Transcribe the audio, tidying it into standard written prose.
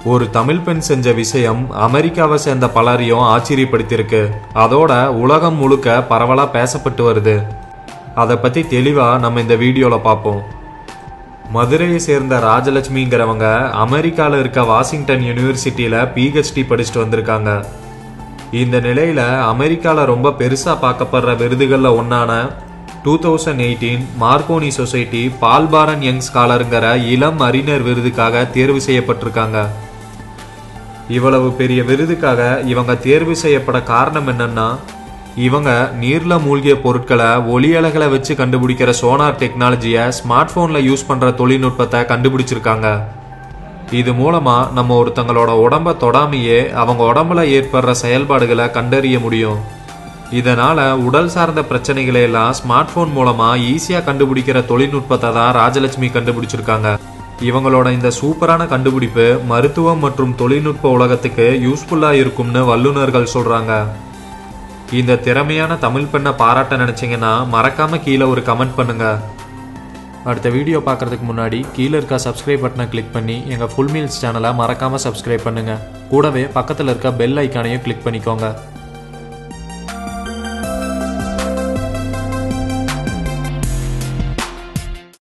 ஒரு தமிழ் பெண் செஞ்ச விஷயம் அமெரிக்காவை சேர்ந்த பலரையும் ஆச்சரியப்படுத்தியிருக்கு. அதோட உலகம் முழுக்க பரவலா பேசப்பட்டு வருது. அதை பத்தி தெளிவா நம்ம இந்த வீடியோல பார்ப்போம். மதுரையை சேர்ந்த ராஜலட்சுமிங்கிறவங்க அமெரிக்கால இருக்க வாஷிங்டன் யூனிவர்சிட்டியில PhD படிச்சுட்டு வந்திருக்காங்க. இந்த நிலையில அமெரிக்கால ரொம்ப பெருசா பார்க்கப்படுற விருதுகள்ல ஒன்னான 2018 மார்கோனி சொசைட்டி பால்பாரன் யங் ஸ்காலருங்கிற இளம் அறிஞர் விருதுக்காக தேர்வு செய்யப்பட்டிருக்காங்க. இவ்வளவு பெரிய விருதுக்காக இவங்க தேர்வு செய்யப்பட காரணம் என்னன்னா, இவங்க நீர்ல மூழ்கிய பொருட்களை ஒளியலைகளை வச்சு கண்டுபிடிக்கிற சோனார் டெக்னாலஜியை ஸ்மார்ட் போன்ல யூஸ் பண்ற தொழில்நுட்பத்தை கண்டுபிடிச்சிருக்காங்க. இது மூலமா நம்ம ஒருத்தங்களோட உடம்ப தொடாமையே அவங்க உடம்புல ஏற்படுற செயல்பாடுகளை கண்டறிய முடியும். இதனால உடல் சார்ந்த பிரச்சனைகளை எல்லாம் ஸ்மார்ட் போன் மூலமா ஈஸியா கண்டுபிடிக்கிற தொழில்நுட்பத்தை தான் ராஜலட்சுமி கண்டுபிடிச்சிருக்காங்க. இவங்களோட இந்த சூப்பரான கண்டுபிடிப்பு மருத்துவம் மற்றும் தொழில்நுட்ப உலகத்துக்கு யூஸ்ஃபுல்லா இருக்கும்னு வல்லுநர்கள் சொல்றாங்க. இந்த திறமையான தமிழ் பெண்ணை பாராட்ட நினைச்சீங்கன்னா மறக்காம கீழே ஒரு கமெண்ட் பண்ணுங்க. அடுத்த வீடியோ பார்க்கறதுக்கு முன்னாடி கீழே இருக்க சப்ஸ்கிரைப் பட்டனை கிளிக் பண்ணி எங்க ஃபுல் மீல்ஸ் சேனலை மறக்காம சப்ஸ்கிரைப் பண்ணுங்க. கூடவே பக்கத்தில் இருக்க பெல் ஐக்கானையும் கிளிக் பண்ணிக்கோங்க.